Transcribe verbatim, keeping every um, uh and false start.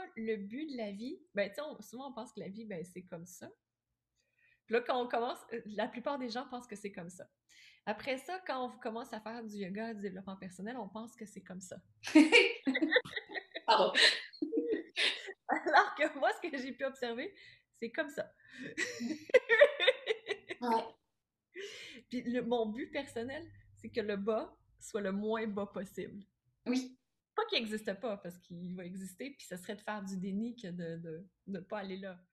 le but de la vie, ben, tu sais, on- souvent on pense que la vie, ben, c'est comme ça. Puis là, quand on commence, euh, la plupart des gens pensent que c'est comme ça. Après ça, quand on commence à faire du yoga, du développement personnel, on pense que c'est comme ça. Pardon. Alors que moi, ce que j'ai pu observer, c'est comme ça. Ouais. Puis le- mon but personnel, c'est que le bas soit le moins bas possible. Oui. Pas qu'il n'existe pas, parce qu'il va exister, puis ce serait de faire du déni que de ne de, de pas aller là.